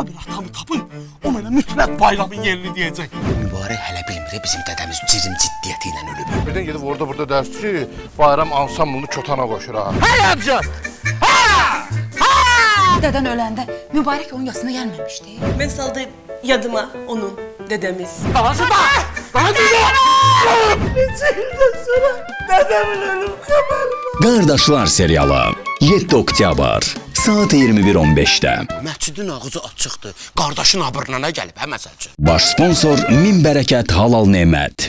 bir atamı tapın, o mənə mütləq bayramın yerini deyəcək. Mübarək hələ bilmir, bizim dədəmiz cirim ciddiyyəti ilə ölüb. Birdən gedib orada-burada dərsi ki, bayram ansamblını çotana qoşur ha. Hə, yapacaq! Dədən öləndə mübarək onun yasına gəlməmişdi. Mən saldı yadıma onun dədəmiz. Davası da! Daha güzel! Neçə ildən sonra dədəmin ölüm xəbəri. Qardaşlar serialı 7 oktyabr saat 21:15-də. Məscidin ağzı açıqdır, qardaşın abırına gəlib, hə məsəl üçün. Baş sponsor Min Bərəkət Halal Nemət.